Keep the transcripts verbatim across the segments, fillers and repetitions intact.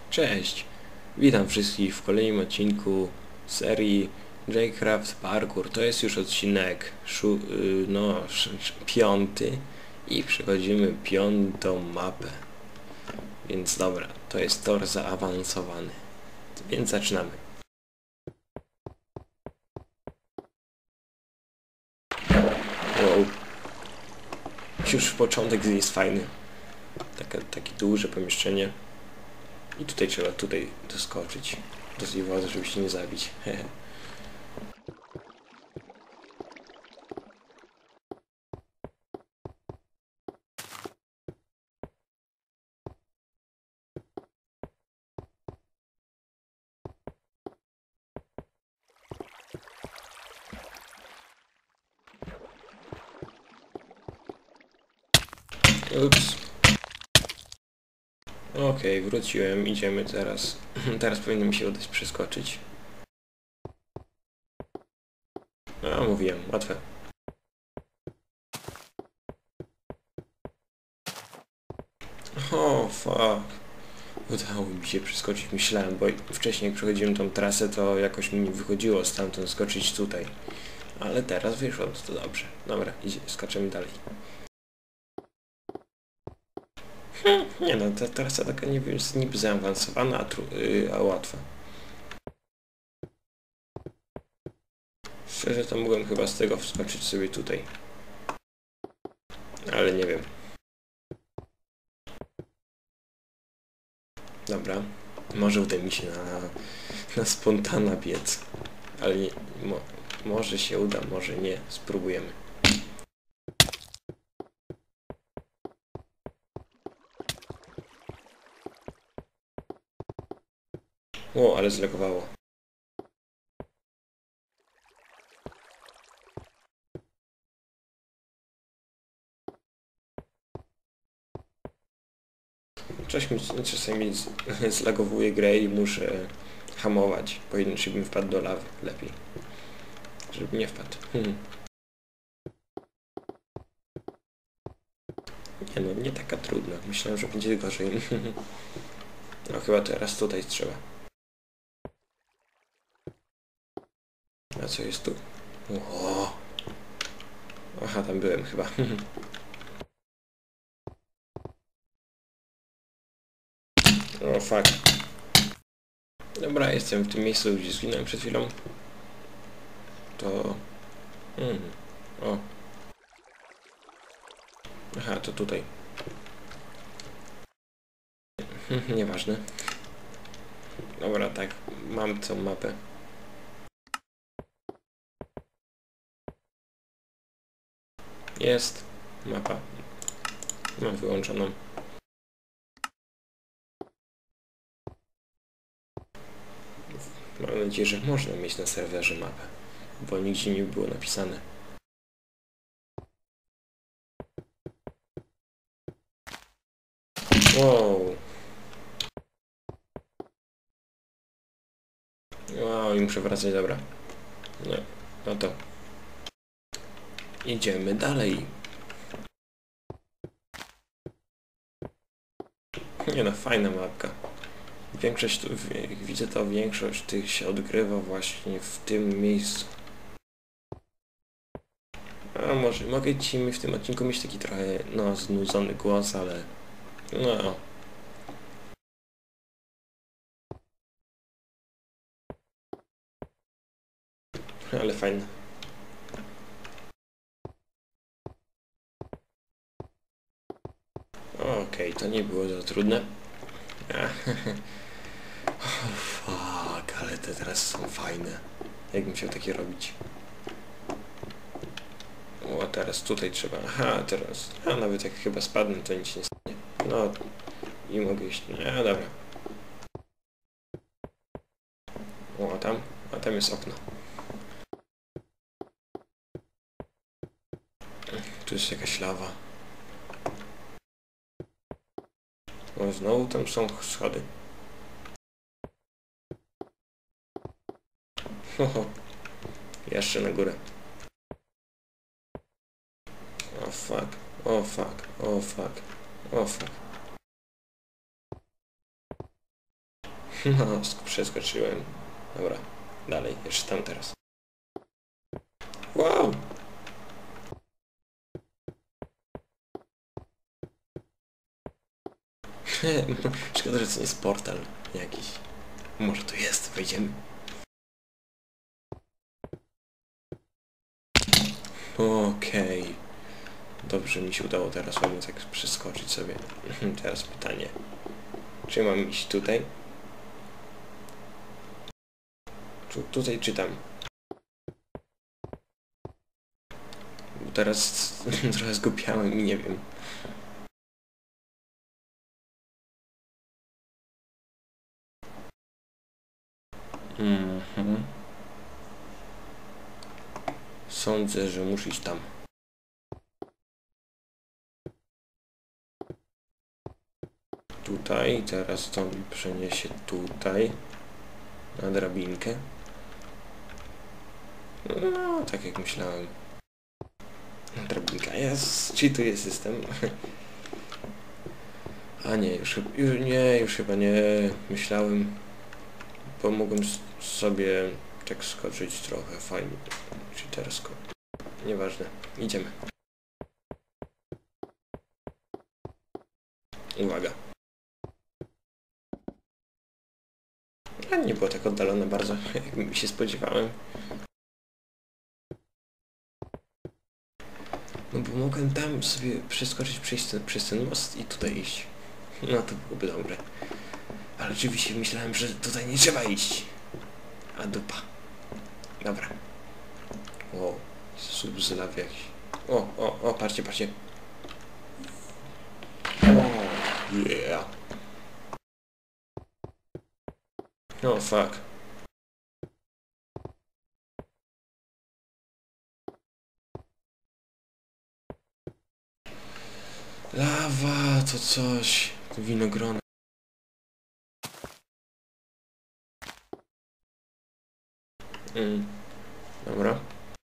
Cześć! Witam wszystkich w kolejnym odcinku serii J-Craft Parkour. To jest już odcinek szu, yy, no, piąty i przechodzimy piątą mapę. Więc dobra, to jest tor zaawansowany. Więc zaczynamy. Wow. Już początek jest fajny. Taka, takie duże pomieszczenie. I tutaj trzeba tutaj doskoczyć. Do tej władzy, żeby się nie zabić. Ups. Okej, okay, wróciłem. Idziemy teraz. Teraz powinno mi się udać przeskoczyć. A, mówiłem, łatwe. O, fuck. Udało mi się przeskoczyć, myślałem, bo wcześniej jak przechodziłem tą trasę, to jakoś mi nie wychodziło stamtąd skoczyć tutaj. Ale teraz wyszło, to dobrze. Dobra, idzie, skaczemy dalej. Hmm, nie no, ta trasa taka nie wiem, jest niby zaawansowana, a, tru, yy, a łatwa. Szczerze to mogłem chyba z tego wskoczyć sobie tutaj. Ale nie wiem. Dobra. Może uda mi się na, na spontana biec. Ale nie, mo, może się uda, może nie. Spróbujemy. O, ale zlegowało. Czasami, czasami zlagowuje grę i muszę hamować, bo inaczej bym wpadł do lawy. Lepiej. Żeby nie wpadł. Hmm. Nie no, nie taka trudna. Myślałem, że będzie gorzej. No chyba teraz tutaj trzeba. A co jest tu? O! Aha, tam byłem chyba. O, fuck. Dobra, jestem w tym miejscu, gdzie zginąłem przed chwilą. To... Hmm. O. Aha, to tutaj. Nieważne. Dobra, tak. Mam tą mapę. Jest. Mapa. Mam wyłączoną. Mam nadzieję, że można mieć na serwerze mapę, bo nigdzie nie było napisane. Wow. Wow, i muszę wracać, dobra. No, no to. Idziemy dalej. Nie no, fajna mapka. Większość, jak widzę, to większość tych się odgrywa właśnie w tym miejscu. A może mogę ci w tym odcinku mieć taki trochę, no, znudzony głos, ale... No... Ale fajne. Okej, okay, to nie było za trudne. Oh, fuck, ale te teraz są fajne. Jakbym chciał takie robić. O, a teraz tutaj trzeba. Aha, teraz. A nawet jak chyba spadnę, to nic nie stanie. No i mogę iść. A dobra. O, a tam? A tam jest okno. Tu jest jakaś lawa. O, znowu tam są schody. Oho. Jeszcze na górę. O fuck, o fuck, o fuck, o fuck. No, sk- przeskoczyłem. Dobra, dalej, jeszcze tam teraz. Wow! Szkoda, że to nie jest portal jakiś. Może tu jest, wejdziemy. Okej. Okay. Dobrze mi się udało teraz ładnie tak przeskoczyć sobie. Teraz pytanie. Czy mam iść tutaj? Tu, tutaj czy tam? Bo teraz trochę zgubiałem i nie wiem. Mhm. Sądzę, że muszę iść tam. Tutaj, teraz to mi przeniesie tutaj. Na drabinkę. No, tak jak myślałem. Drabinka jest, cheatuje system. A nie, już, już nie, już chyba nie myślałem. Bo mogłem sobie tak skoczyć trochę fajnie. Czy teraz sko... Nieważne. Idziemy. Uwaga. A nie było tak oddalone bardzo, jak się spodziewałem. No bo mogłem tam sobie przeskoczyć przez ten, przez ten most i tutaj iść. No to byłoby dobre. Ale oczywiście myślałem, że tutaj nie trzeba iść. A dupa. Dobra. O, sub z lawy jakiś. O, o, o, patrzcie, patrzcie. O, yeah. Oh, fuck. Lawa, to coś. To winogrona. Mm. Dobra.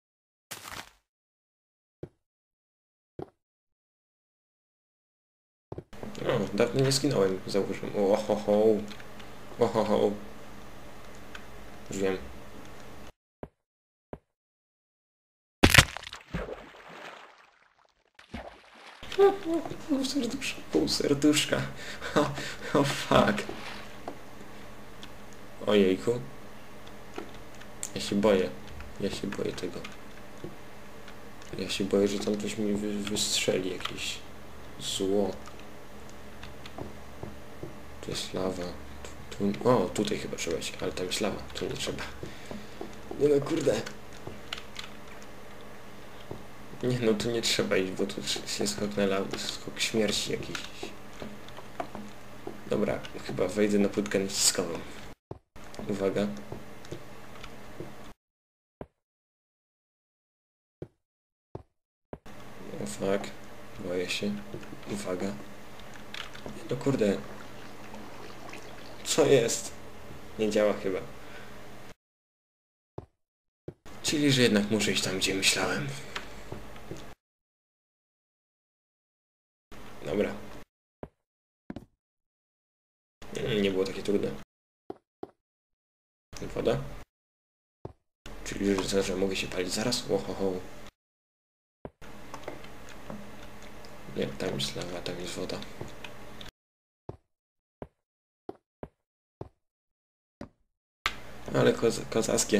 O, dawno nie skinąłem, zauważyłem. Ohoho. Ohoho. Już wiem. Pół serduszka. Pół serduszka. O, oh, fuck. Ojejku. Ja się boję. Ja się boję tego. Ja się boję, że tam coś mi wy wystrzeli. Jakieś zło. Tu jest lawa. Tu, tu, o, tutaj chyba trzeba iść, ale tam jest lawa. Tu nie trzeba. Nie no, kurde. Nie no, tu nie trzeba iść, bo tu się skok na lawę, skok śmierci jakiś. Dobra, chyba wejdę na płytkę naciskową. Uwaga. O fuck. Boję się. Uwaga. No kurde. Co jest? Nie działa chyba. Czyli, że jednak muszę iść tam, gdzie myślałem. Dobra. Nie było takie trudne. Woda. Czyli, że, że mogę się palić zaraz? Ohoho. Nie, tam jest lawa, tam jest woda. Ale koza kozackie.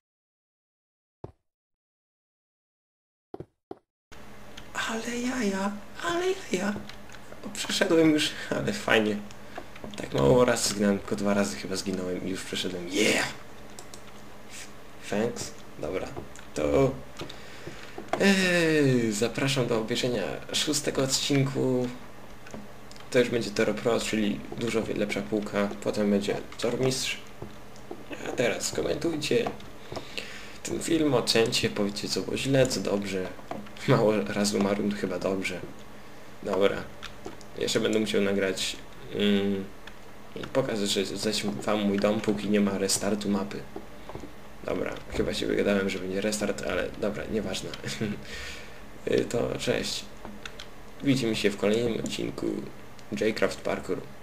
Ale jaja, ale jaja. O, przeszedłem już, ale fajnie. Tak mało raz zginąłem, tylko dwa razy chyba zginąłem i już przeszedłem. Yeah! Thanks. Dobra. To... Eee, zapraszam do obejrzenia szóstego odcinku. To już będzie Toro Pro, czyli dużo lepsza półka. Potem będzie Tormistrz. A teraz komentujcie ten film, ocencie, powiedzcie co było źle, co dobrze. Mało razy umarłem, to chyba dobrze. Dobra. Jeszcze będę musiał nagrać mm, i pokazać, że zaś wam mój dom, póki nie ma restartu mapy. Dobra, chyba się wygadałem, że będzie restart, ale dobra, nieważne. To cześć. Widzimy się w kolejnym odcinku J-Craft Parkour.